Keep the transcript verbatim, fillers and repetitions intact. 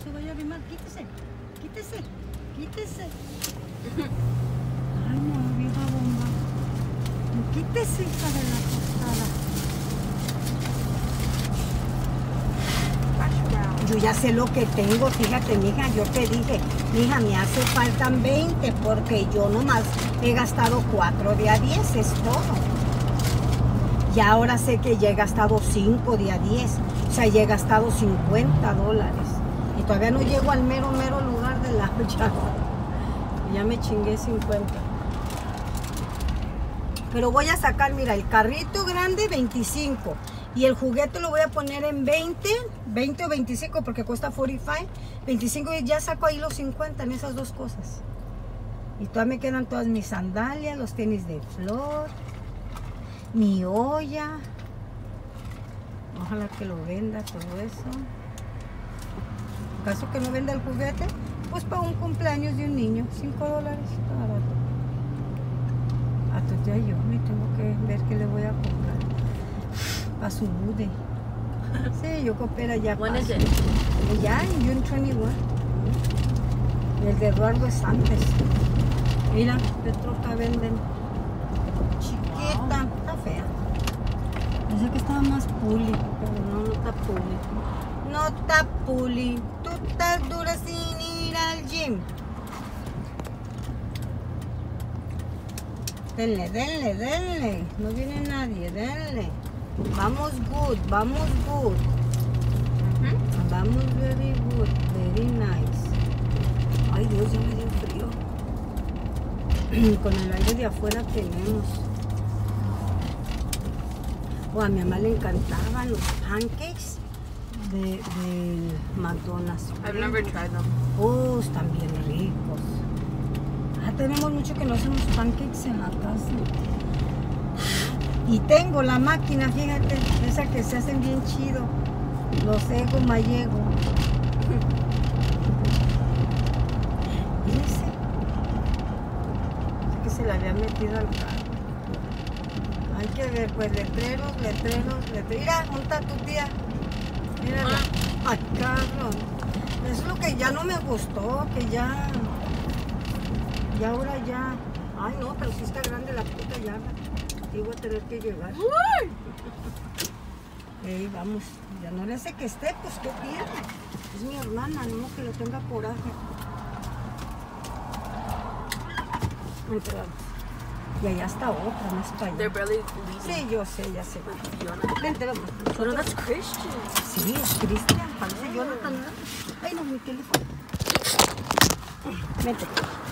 se vaya a arrimar. Quítese, quítese, quítese. Ay, no, vieja bomba. Quítese, hija de la tostada. Yo ya sé lo que tengo, fíjate, mija, yo te dije, mija, me hace faltan veinte porque yo nomás he gastado cuatro de a diez, es todo. Y ahora sé que ya he gastado cinco de a diez, o sea, ya he gastado cincuenta dólares. Y todavía no llego al mero, mero lugar de la ya, ya me chingué cincuenta. Pero voy a sacar, mira, el carrito grande veinticinco. Y el juguete lo voy a poner en veinte, veinte o veinticinco porque cuesta cuarenta y cinco. veinticinco y ya saco ahí los cincuenta en esas dos cosas. Y todavía me quedan todas mis sandalias, los tenis de flor, mi olla. Ojalá que lo venda todo eso. En caso que no venda el juguete, pues para un cumpleaños de un niño, cinco dólares, está barato. Hasta ya yo me tengo que ver qué le voy a comprar. A su bude. Sí, yo coopero ya. When is it? Ya en June veintiuno. El de Eduardo es antes. Mira, qué troca venden. Chiquita, wow. Está fea. Pensé que estaba más puli, pero no, no está puli. No está puli. Tú estás dura sin ir al gym. Denle, denle, denle. No viene nadie, denle. Vamos good, vamos good. Uh-huh. Vamos very good, very nice. Ay Dios, ya me dio frío. Con el aire de afuera tenemos. Oh, a mi mamá le encantaban los pancakes de, de McDonald's. I've never tried them. Oh, están bien ricos. Ah, tenemos mucho que no hacemos pancakes en la casa. Y tengo la máquina, fíjate, esa que se hacen bien chido. Los Ego Mayego. Y ese. Es que se le había metido al carro. Hay que ver, pues, letreros, letreros, letreros. Mira, ¿dónde está tu tía? Mírala. Ay, carro. Eso es lo que ya no me gustó, que ya... Y ahora ya... Ay, no, pero sí está grande la puta llave. Y voy a tener que llegar. Ey, vamos, ya no le hace que esté, pues que pierde. Es mi hermana, no que le tenga coraje. Entramos. Y allá está otra, más para allá. They're barely leaving. Sí, yo sé, ya sé. Vente, vamos. Pero that's Christian. Sí, es Cristian, parece Jonathan. Ay, no, mi teléfono. Vente.